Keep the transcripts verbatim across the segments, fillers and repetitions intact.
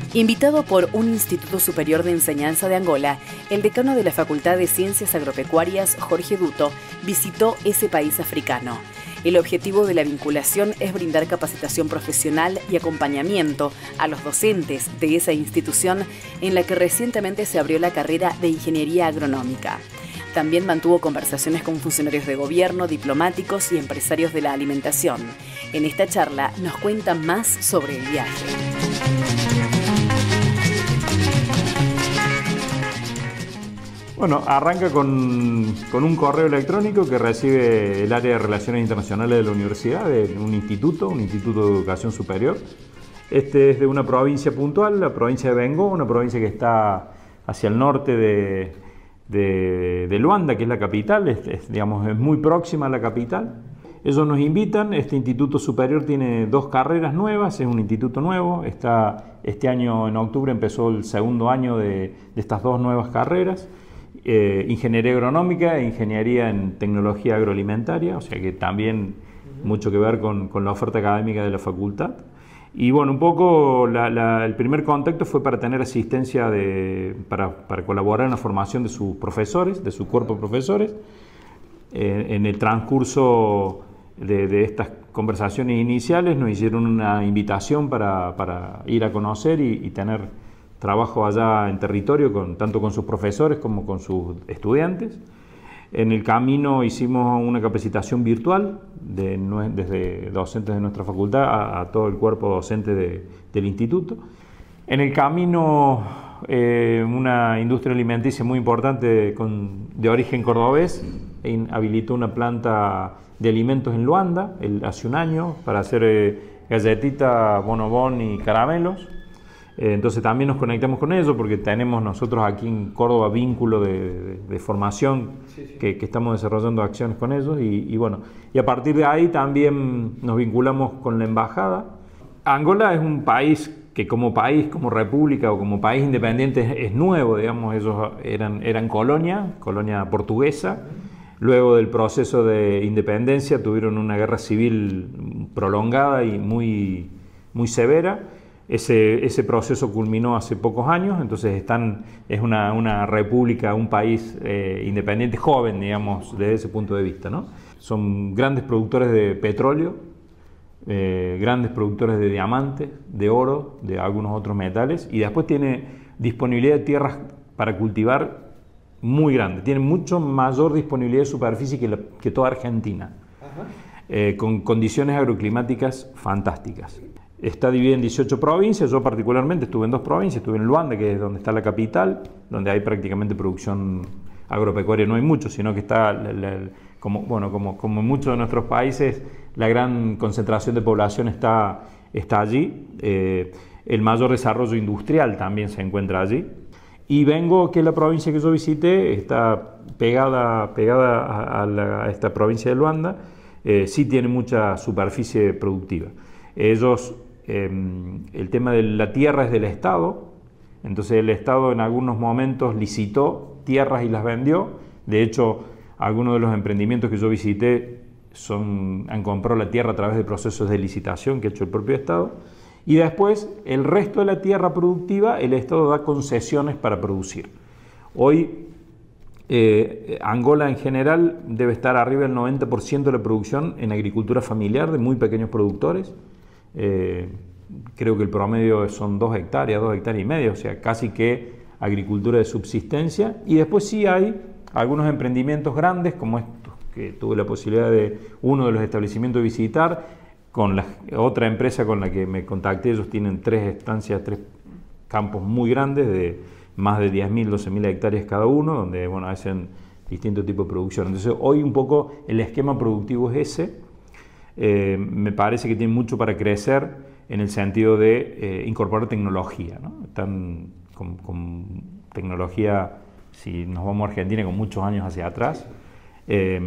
Invitado por un Instituto Superior de Enseñanza de Angola, el decano de la Facultad de Ciencias Agropecuarias, Jorge Duto, visitó ese país africano. El objetivo de la vinculación es brindar capacitación profesional y acompañamiento a los docentes de esa institución en la que recientemente se abrió la carrera de Ingeniería Agronómica. También mantuvo conversaciones con funcionarios de gobierno, diplomáticos y empresarios de la alimentación. En esta charla nos cuentan más sobre el viaje. Bueno, arranca con, con un correo electrónico que recibe el área de Relaciones Internacionales de la Universidad, de un instituto, un instituto de educación superior. Este es de una provincia puntual, la provincia de Bengo, una provincia que está hacia el norte de, de, de Luanda, que es la capital, es, es, digamos, es muy próxima a la capital. Ellos nos invitan, este instituto superior tiene dos carreras nuevas, es un instituto nuevo, está, este año en octubre empezó el segundo año de, de estas dos nuevas carreras. Eh, ingeniería agronómica e ingeniería en tecnología agroalimentaria, o sea que también mucho que ver con, con la oferta académica de la facultad. Y bueno, un poco la, la, el primer contacto fue para tener asistencia, de, para, para colaborar en la formación de sus profesores, de su cuerpo de profesores. Eh, en el transcurso de, de estas conversaciones iniciales nos hicieron una invitación para, para ir a conocer y, y tener trabajo allá en territorio, con, tanto con sus profesores como con sus estudiantes. En el camino hicimos una capacitación virtual de, desde docentes de nuestra facultad a, a todo el cuerpo docente de, del instituto. En el camino eh, una industria alimenticia muy importante con, de origen cordobés habilitó una planta de alimentos en Luanda el, hace un año para hacer eh, galletitas, bonobón y caramelos. Entonces también nos conectamos con ellos porque tenemos nosotros aquí en Córdoba vínculo de, de, de formación sí, sí. Que, que estamos desarrollando acciones con ellos y, y bueno, y a partir de ahí también nos vinculamos con la embajada. Angola es un país que como país, como república o como país independiente es, es nuevo, digamos, ellos eran, eran colonia, colonia portuguesa. Luego del proceso de independencia tuvieron una guerra civil prolongada y muy, muy severa. Ese, ese proceso culminó hace pocos años, entonces están, es una, una república, un país eh, independiente, joven, digamos, desde ese punto de vista, ¿no? Son grandes productores de petróleo, eh, grandes productores de diamantes, de oro, de algunos otros metales, y después tiene disponibilidad de tierras para cultivar muy grande, tiene mucho mayor disponibilidad de superficie que, la, que toda Argentina, eh, con condiciones agroclimáticas fantásticas. Está dividida en dieciocho provincias, yo particularmente estuve en dos provincias, estuve en Luanda, que es donde está la capital, donde hay prácticamente producción agropecuaria, no hay mucho, sino que está, la, la, como, bueno, como, como en muchos de nuestros países, la gran concentración de población está, está allí, eh, el mayor desarrollo industrial también se encuentra allí. Y Bengo, que es la provincia que yo visité, está pegada, pegada a, a, la, a esta provincia de Luanda, eh, sí tiene mucha superficie productiva. Ellos, eh, el tema de la tierra es del Estado, entonces el Estado en algunos momentos licitó tierras y las vendió. De hecho, algunos de los emprendimientos que yo visité son, han comprado la tierra a través de procesos de licitación que ha hecho el propio Estado. Y después, el resto de la tierra productiva, el Estado da concesiones para producir. Hoy, eh, Angola en general debe estar arriba del noventa por ciento de la producción en agricultura familiar de muy pequeños productores. Eh, creo que el promedio son dos hectáreas, dos hectáreas y media, o sea, casi que agricultura de subsistencia. Y después sí hay algunos emprendimientos grandes, como estos que tuve la posibilidad de uno de los establecimientos de visitar, con la otra empresa con la que me contacté. Ellos tienen tres estancias, tres campos muy grandes de más de diez mil, doce mil hectáreas cada uno, donde bueno, hacen distintos tipos de producción. Entonces hoy un poco el esquema productivo es ese. Eh, me parece que tiene mucho para crecer en el sentido de eh, incorporar tecnología, ¿no? Están con, con tecnología, si nos vamos a Argentina, con muchos años hacia atrás, eh,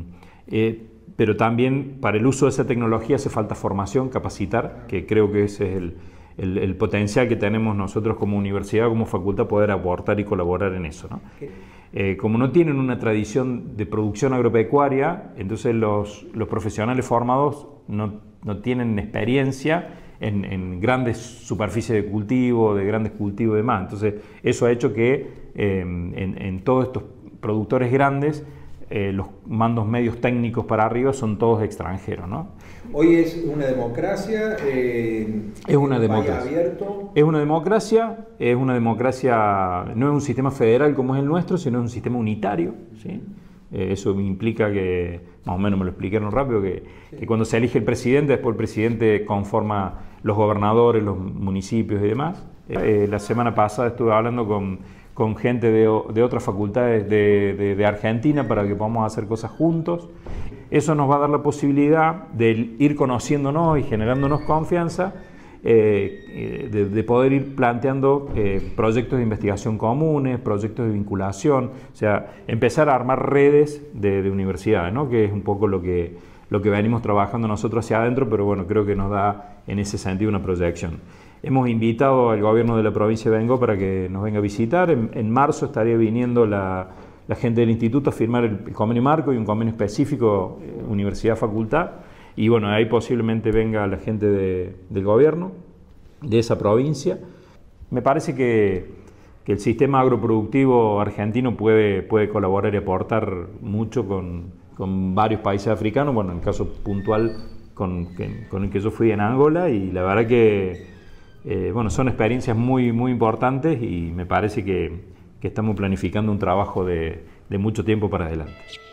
eh, pero también para el uso de esa tecnología hace falta formación, capacitar, que creo que ese es el, el, el potencial que tenemos nosotros como universidad, como facultad, poder aportar y colaborar en eso, ¿no? Okay. Eh, como no tienen una tradición de producción agropecuaria, entonces los, los profesionales formados no, no tienen experiencia en, en grandes superficies de cultivo, de grandes cultivos y demás. Entonces, eso ha hecho que eh, en, en todos estos productores grandes, eh, los mandos medios técnicos para arriba son todos extranjeros, ¿no? Hoy es una democracia, eh, es una democracia abierto. Es una democracia, es una democracia, no es un sistema federal como es el nuestro, sino es un sistema unitario, ¿sí? Eh, eso implica que, más o menos me lo explicaron rápido, que, sí. que cuando se elige el presidente, después el presidente conforma los gobernadores, los municipios y demás. Eh, la semana pasada estuve hablando con, con gente de, de otras facultades de, de, de Argentina para que podamos hacer cosas juntos. Eso nos va a dar la posibilidad de ir conociéndonos y generándonos confianza, eh, de, de poder ir planteando eh, proyectos de investigación comunes, proyectos de vinculación, o sea, empezar a armar redes de, de universidades, ¿no? Que es un poco lo que, lo que venimos trabajando nosotros hacia adentro, pero bueno, creo que nos da en ese sentido una proyección. Hemos invitado al gobierno de la provincia de Bengo para que nos venga a visitar. En, en marzo estaría viniendo la, la gente del instituto a firmar el, el convenio marco y un convenio específico eh, universidad-facultad. Y bueno, ahí posiblemente venga la gente de, del gobierno de esa provincia. Me parece que, que el sistema agroproductivo argentino puede, puede colaborar y aportar mucho con, con varios países africanos. Bueno, en el caso puntual con, con el que yo fui en Angola, y la verdad que eh, bueno, son experiencias muy, muy importantes, y me parece que, que estamos planificando un trabajo de, de mucho tiempo para adelante.